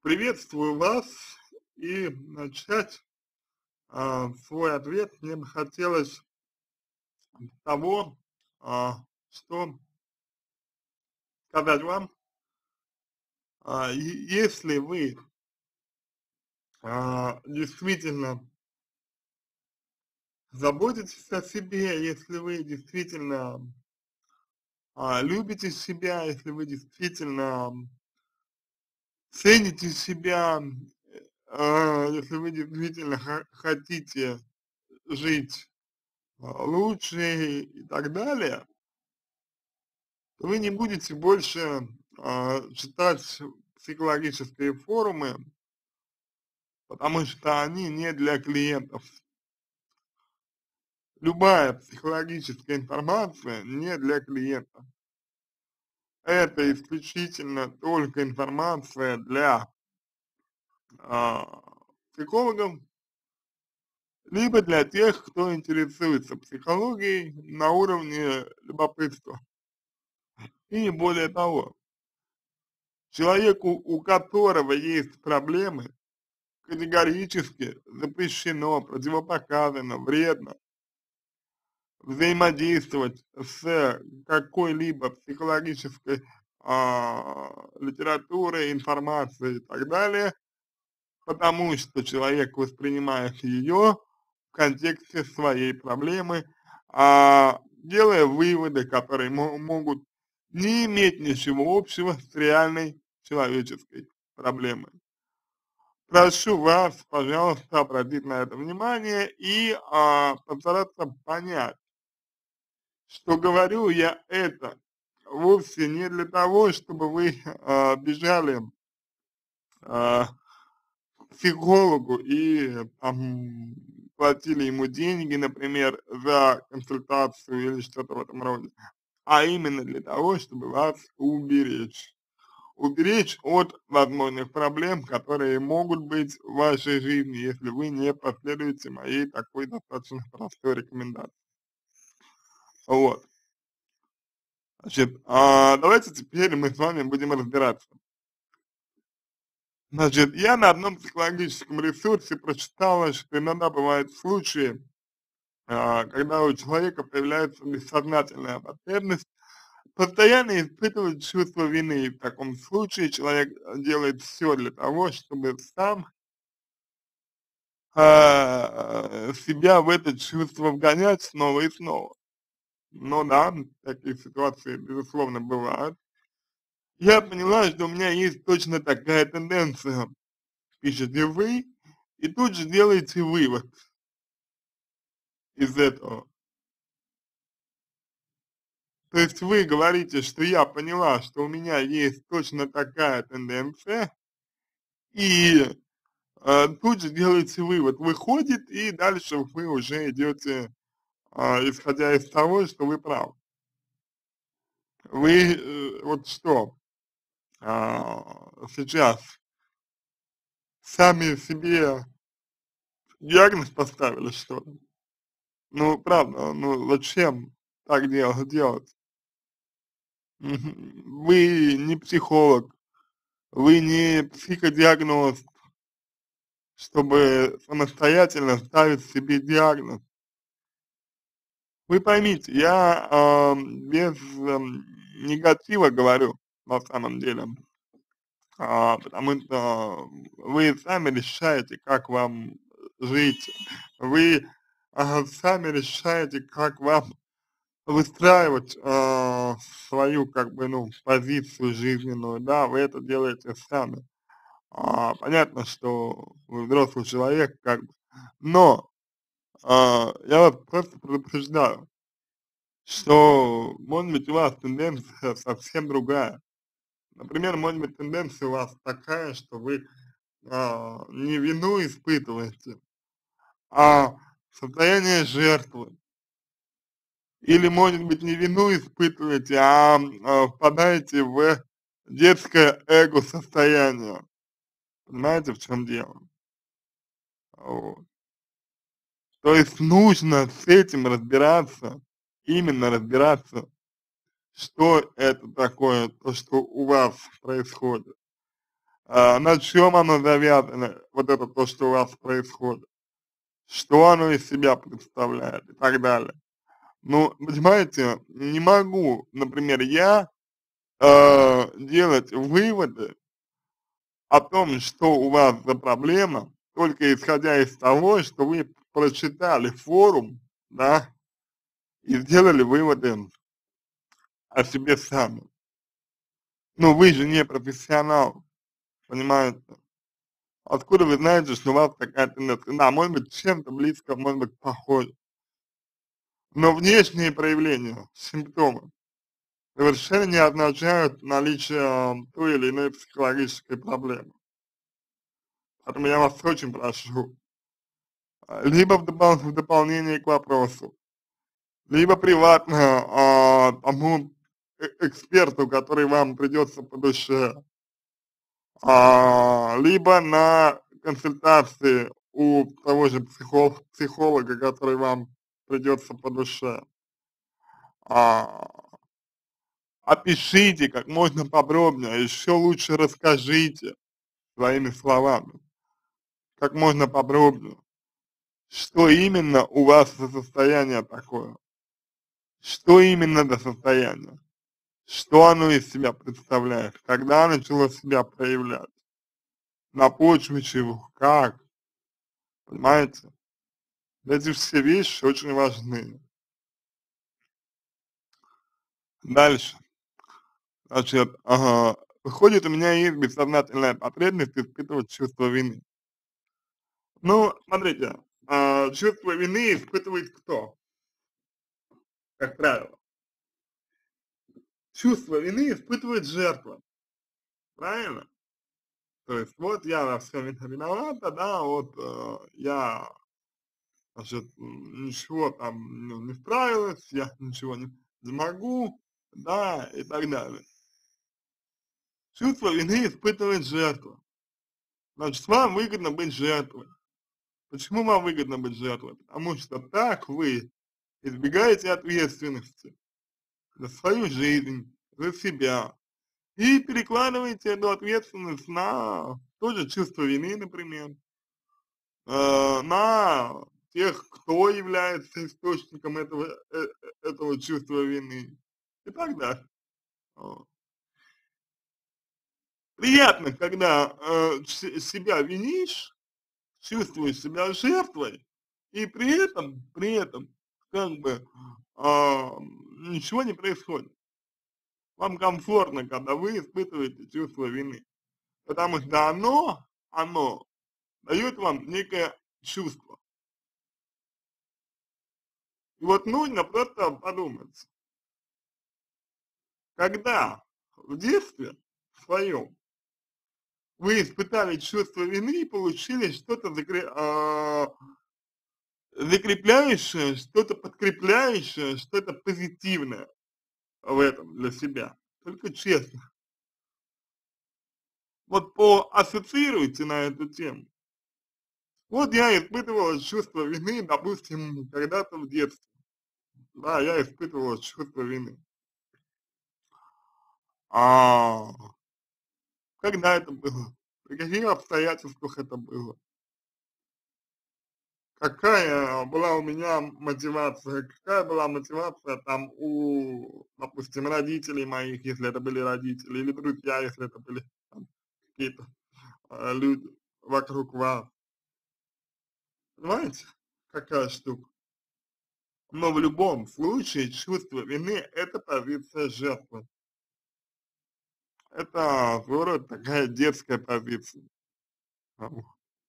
Приветствую вас, и начать свой ответ мне бы хотелось с того, что сказать вам, если вы действительно заботитесь о себе, если вы действительно любите себя, если вы действительно цените себя, если вы действительно хотите жить лучше и так далее, вы не будете больше читать психологические форумы, потому что они не для клиентов. Любая психологическая информация не для клиента. Это исключительно только информация для а, психологов, либо для тех, кто интересуется психологией на уровне любопытства. И не более того, человеку, у которого есть проблемы, категорически запрещено, противопоказано, вредно взаимодействовать с какой-либо психологической литературой, информацией и так далее, потому что человек воспринимает ее в контексте своей проблемы, делая выводы, которые могут не иметь ничего общего с реальной человеческой проблемой. Прошу вас, пожалуйста, обратить на это внимание и постараться понять, что говорю я это вовсе не для того, чтобы вы бежали а, к психологу и там платили ему деньги, например, за консультацию или что-то в этом роде, а именно для того, чтобы вас уберечь от возможных проблем, которые могут быть в вашей жизни, если вы не последуете моей такой достаточно простой рекомендации. Вот. Значит, давайте теперь мы с вами будем разбираться. Значит, я на одном психологическом ресурсе прочитала, что иногда бывают случаи, когда у человека появляется бессознательная потребность постоянно испытывать чувство вины. И в таком случае человек делает все для того, чтобы сам себя в это чувство вгонять снова и снова. Ну да, такие ситуации, безусловно, бывают. Я поняла, что у меня есть точно такая тенденция, пишете вы, и тут же делаете вывод из этого. То есть вы говорите, что я поняла, что у меня есть точно такая тенденция, и тут же делаете вывод. Выходит, и дальше вы уже идете, исходя из того, что вы правы. Вы вот что, сейчас сами себе диагноз поставили, что ли? Ну, правда, ну зачем так делать? Вы не психолог, вы не психодиагност, чтобы самостоятельно ставить себе диагноз. Вы поймите, я без негатива говорю на самом деле, потому что вы сами решаете, как вам жить, вы сами решаете, как вам выстраивать свою, как бы, ну, позицию жизненную, да, вы это делаете сами. Понятно, что вы взрослый человек, как бы, но я вас просто предупреждаю, что, может быть, у вас тенденция совсем другая. Например, может быть, тенденция у вас такая, что вы не вину испытываете, а состояние жертвы. Или, может быть, не вину испытываете, впадаете в детское эго-состояние. Понимаете, в чем дело? Вот. То есть нужно с этим разбираться, именно разбираться, что это такое, то, что у вас происходит. на чем оно завязано, вот это то, что у вас происходит, что оно из себя представляет и так далее. Ну, понимаете, не могу, например, я делать выводы о том, что у вас за проблема, только исходя из того, что вы прочитали форум, да, и сделали выводы о себе сами. Ну, вы же не профессионал, понимаете? Откуда вы знаете, что у вас такая тенденция? Да, может быть, чем-то близко, может быть, похоже. Но внешние проявления, симптомы, совершенно не означают наличие той или иной психологической проблемы. Поэтому я вас очень прошу, либо в дополнение к вопросу, либо приватно тому эксперту, который вам придется по душе, либо на консультации у того же психолога, который вам придется по душе. А, Опишите как можно подробнее, а еще лучше расскажите своими словами, как можно подробнее, что именно у вас за состояние такое, что именно за состояние, что оно из себя представляет, когда начало себя проявлять, на почве чего, как, понимаете? Эти все вещи очень важны. Дальше, значит, выходит, у меня есть бессознательная потребность испытывать чувство вины. Ну, смотрите, чувство вины испытывает кто, как правило? Чувство вины испытывает жертва, правильно? То есть вот я во всем виновата, да, вот я, значит, ничего там не справилась, я ничего не могу, да, и так далее. Чувство вины испытывает жертва. Значит, вам выгодно быть жертвой. Почему вам выгодно быть жертвой? Потому что так вы избегаете ответственности за свою жизнь, за себя, и перекладываете эту ответственность на тоже чувство вины, например, на тех, кто является источником этого чувства вины и так далее. Вот. Приятно, когда себя винишь, чувствуешь себя жертвой, и при этом, как бы, ничего не происходит. Вам комфортно, когда вы испытываете чувство вины, потому что оно дает вам некое чувство. И вот нужно просто подумать, когда в детстве своем вы испытали чувство вины и получили что-то закрепляющее, что-то подкрепляющее, что-то позитивное в этом для себя. Только честно. Вот поассоциируйте на эту тему. Вот я испытывала чувство вины, допустим, когда-то в детстве. Да, я испытывала чувство вины. А когда это было? При каких обстоятельствах это было? Какая была у меня мотивация? Какая была мотивация там у, допустим, родителей моих, если это были родители, или друзья, если это были там какие-то люди вокруг вас? Понимаете, какая штука? Но в любом случае чувство вины — это позиция жертвы. Это своего рода такая детская позиция. Вот.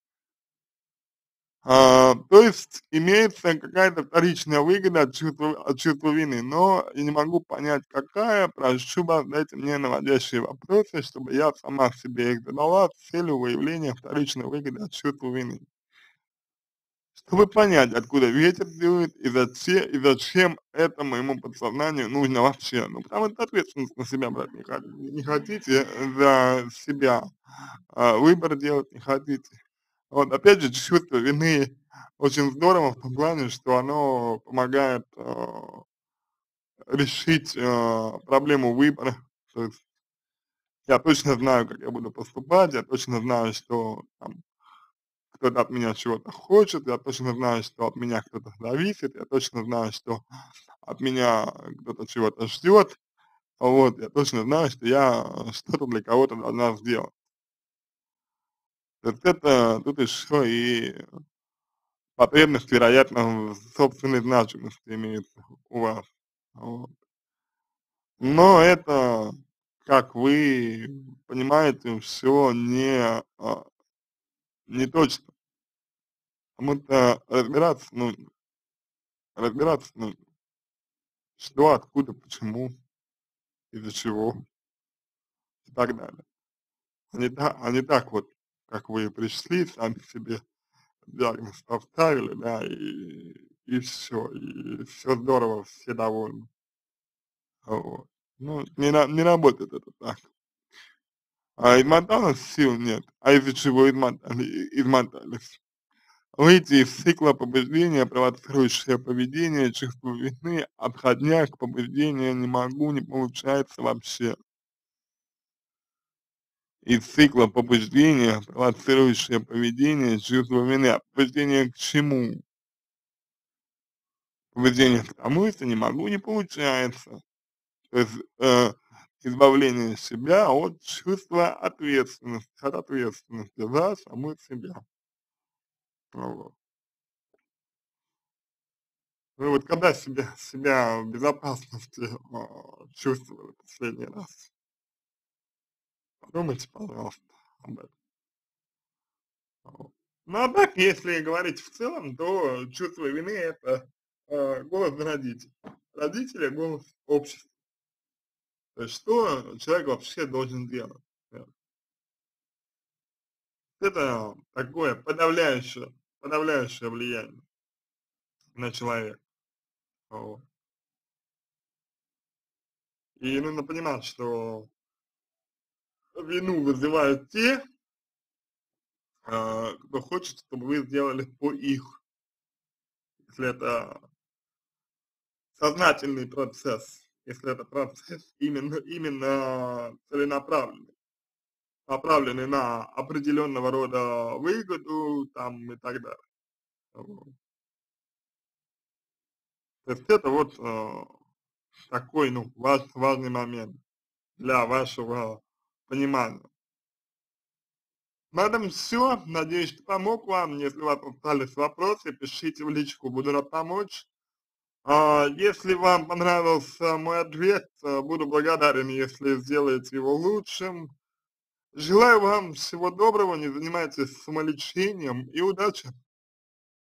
То есть имеется какая-то вторичная выгода от чувства вины, но я не могу понять какая. Прошу вас, дайте мне наводящие вопросы, чтобы я сама себе их задала с целью выявления вторичной выгоды от чувства вины. Чтобы понять, откуда ветер дует и зачем это моему подсознанию нужно вообще. Ну, потому что ответственность на себя брать не хотите за себя, выбор делать не хотите. Вот, опять же, чувство вины очень здорово в том плане, что оно помогает решить проблему выбора. То есть Я точно знаю, как я буду поступать, я точно знаю, что там кто-то от меня чего-то хочет, я точно знаю, что от меня кто-то зависит, я точно знаю, что от меня кто-то чего-то ждет, вот, я точно знаю, что я что-то для кого-то должна сделать. То есть это тут еще и потребность, вероятно, в собственной значимости имеется у вас. Вот. Но это, как вы понимаете, все не точно. Потому-то разбираться нужно, что, откуда, почему, из-за чего и так далее. А не так вот, как вы пришли, сами себе диагноз поставили, да, и все здорово, все довольны. Вот. Ну, не работает это так. А измоталась, сил нет. А из-за чего измотались? Выйти из цикла побуждения, провоцирующее поведение, чувство вины, отходняк, побуждение не могу, не получается вообще. Из цикла побуждения, провоцирующее поведение, чувство вины. А побуждение к чему? Побуждение к тому, что не могу, не получается. То есть избавление себя от чувства ответственности за саму себя. Вот. Вы вот когда себя в безопасности чувствовали последний раз? Подумайте, пожалуйста, об этом. Вот. Ну а так, если говорить в целом, то чувство вины это голос родителей. Родители — голос общества. То есть что человек вообще должен делать? Э, Это такое подавляющее влияние на человека. Вот. И нужно понимать, что вину вызывают те, кто хочет, чтобы вы сделали по их, если это сознательный процесс, если это процесс именно целенаправленный, направленный на определенного рода выгоду там и так далее. Вот. То есть это вот такой, ну, важный момент для вашего понимания. На этом все. Надеюсь, что помог вам. Если у вас остались вопросы, пишите в личку, буду рад помочь. Если вам понравился мой ответ, буду благодарен, если сделаете его лучшим. Желаю вам всего доброго, не занимайтесь самолечением и удачи!